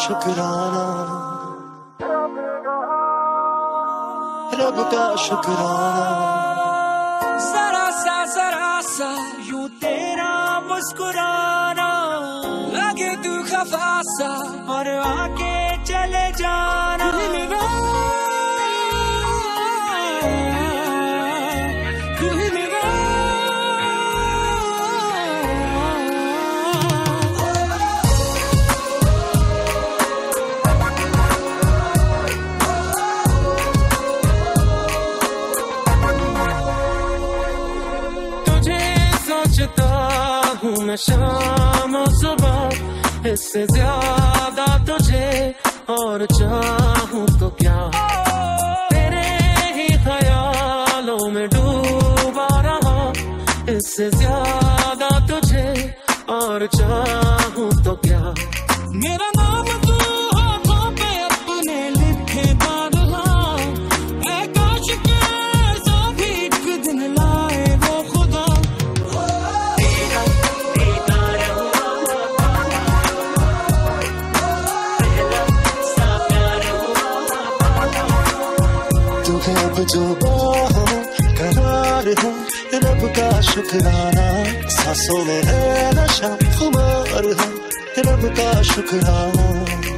शुक्राना, रब का शुक्राना। जरा सा यूं तेरा मुस्कुराना, लगे तू खफा सा और आके चले जाना। सोचता हूँ मैं शाम और सुबह, इससे ज्यादा तुझे और चाहूँ तो क्या। तेरे ही ख्यालों में डूबा रहा, इससे ज्यादा तुझे और चाहूँ तो क्या। मेरा नाम तू होठों पे अपने लिखे बादला, ऐ काश के ऐसा भी एक दिन लाए वो खुदा। तू है अब जो बाहों करार है, रब का शुक्राना। सांसों में है नशा खुमार है, रब का शुक्राना।